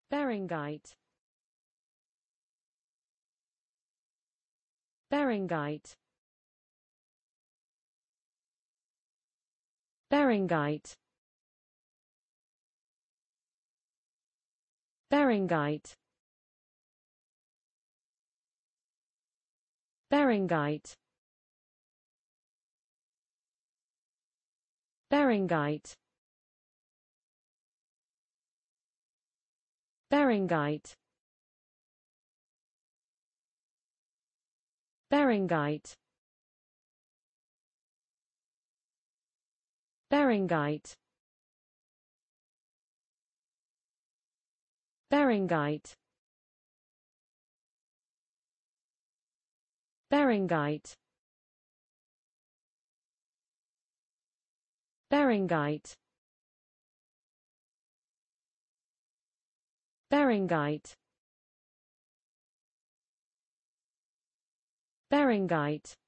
beringite, beringite, beringite, beringite, beringite, beringite, beringite, beringite, beringite, beringite, beringite, beringite, beringite, beringite,